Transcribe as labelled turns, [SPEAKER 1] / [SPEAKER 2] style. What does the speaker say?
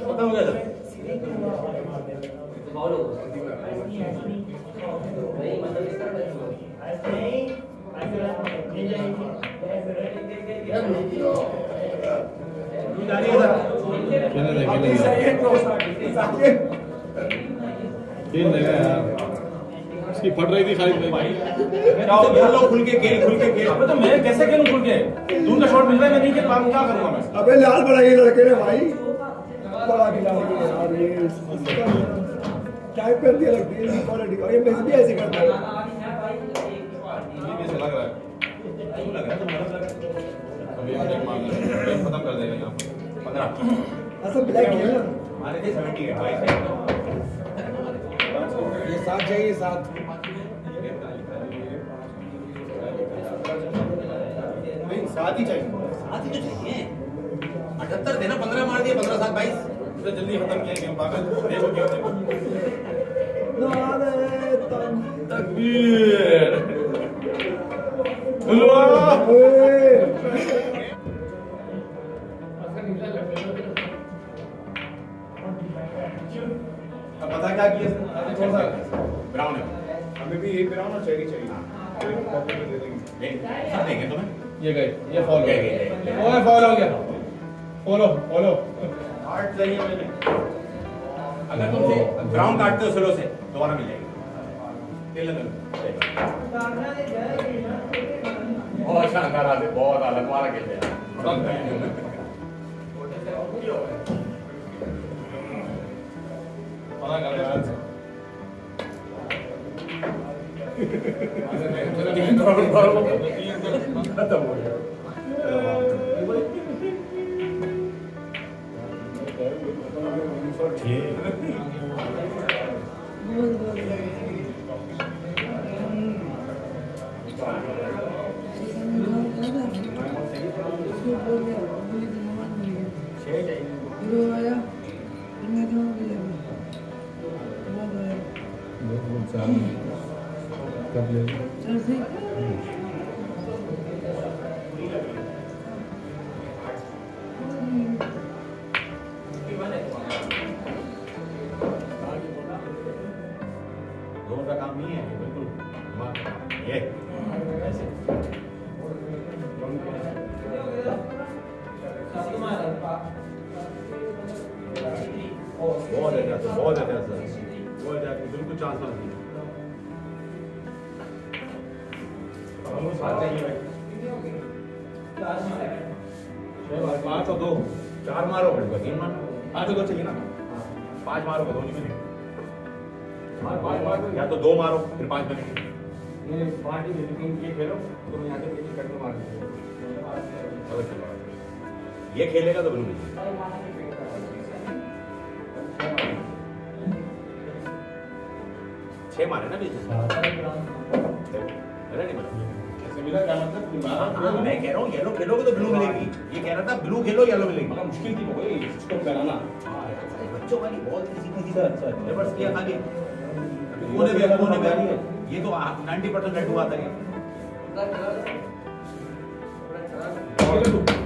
[SPEAKER 1] खत्म हो गया सर।
[SPEAKER 2] उसकी फट रही थी खाली भाई।
[SPEAKER 1] बोलो खुल के खेल, खुल के खेल। अबे तो मैं कैसे खेलूं खुल के? दूर का शॉट मिल रहा है, मैं नहीं खेल पा रहा हूं, क्या करूंगा मैं?
[SPEAKER 3] अबे लाल बड़ा ये लड़के ने भाई बड़ा खिला यार, ये टाइप कर दिया लगती है क्वालिटी और ये मैच भी ऐसे करता है।
[SPEAKER 1] ये कैसे लग रहा है? क्यों लग रहा है? तुम्हारा लग रहा है? अभी हम एक मार गेम खत्म कर देंगे यहां पर 15
[SPEAKER 3] ऐसा ब्लैक है ना,
[SPEAKER 1] हमारे थे 70 है भाई।
[SPEAKER 3] ये 7 चाहिए 7।
[SPEAKER 1] नहीं 7 ही चाहिए, 7 ही तो चाहिए। 78 देना, 15 मार दिए, 15 7 22। इतना जल्दी खत्म किया गेम पागल। देखो गेम देखो। तकबीर अल्लाह। अब पता क्या किया? थोड़ा सा ब्राउन है, हमें भी ये ब्राउन और चेरी चाहिए। कॉपी में दे देंगे। सब देंगे तुम्हें। ये गए, ये फॉलो गए। ओए फॉलो हो गया। फॉलो फॉलो हार्ट चाहिए मैंने। अगर तुमसे ब्राउन काटते हो स्लो से दोबारा मिल जाएगी। ले ले बहुत शानदार आते, बहुत अलग वाला खेलते हैं। खत्म हो गया। जोर का काम नहीं है बिल्कुल। ये ऐसे बहुत है सर, बहुत है सर, बहुत है, बिल्कुल चांस मत दीजिए। पाँच और 2 4 मारो, 3 मारो, 5 और 2 चाहिए ना। 5 मारो, 2 नहीं मिलेंगे। या तो 2 मारो फिर 5 बनेंगे। ये 5 ही लेकिन ये खेलो तो यहाँ से किसी कट में मार दीजिए। ये खेलेगा तो ब्लू मिलेगा। 6 मारे ना बीच में। नहीं बना मिला क्या मतलब? मैं कह रहा हूँ येलो खेलोगे तो ब्लू मिलेगी। ये कह रहा था ब्लू खेलो येलो मिलेगी। मुश्किल थी वो इसको बनाना। बच्चों वाली बहुत इजी था। अच्छा रिवर्स किया आगे कोने में ये तो 90% नेट हुआ था ये।